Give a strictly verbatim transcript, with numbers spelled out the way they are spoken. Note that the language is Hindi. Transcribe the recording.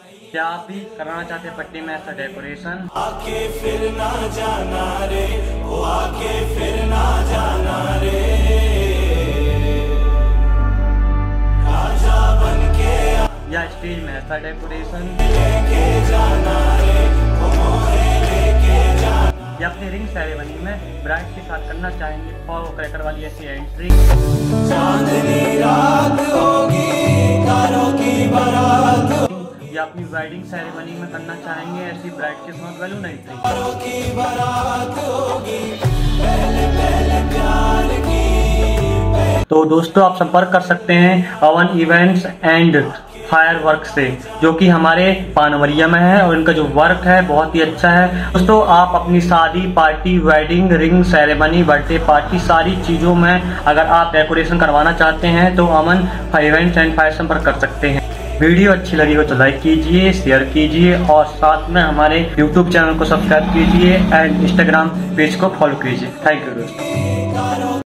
क्या आप भी कराना चाहते हैं पट्टी में ऐसा डेकोरेशन? आके फिर ना जाना रे, ओ आके फिर ना जाना रे, राजा बन के या स्टेज में ऐसा डेकोरेशन, लेके जाना रे, ओ मोहे लेके जाना, या फिर रिंग सेरेमनी में ब्राइड के साथ करना चाहेंगे फॉर क्रैकर वाली ऐसी एंट्री, चांदनी रात होगी तारों की बारात, या अपनी वेडिंग सेरेमनी में करना चाहेंगे ऐसी ब्राइड के साथ बैलून एंट्री। तारों की बारात होगी, पहले पहले प्यार की। तो दोस्तों आप संपर्क कर सकते हैं अवन इवेंट्स एंड फायर वर्क से, जो कि हमारे पानवरिया में है और इनका जो वर्क है बहुत ही अच्छा है। दोस्तों आप अपनी शादी, party, wedding, ring ceremony, birthday party, सारी चीजों में अगर आप डेकोरेशन करवाना चाहते हैं तो अमन इवेंट्स एंड फायर संपर्क कर सकते हैं। वीडियो अच्छी लगी हो तो लाइक कीजिए, शेयर कीजिए और साथ में हमारे यूट्यूब चैनल को सब्सक्राइब कीजिए एंड इंस्टाग्राम पेज को फॉलो कीजिए। थैंक यू दोस्तों।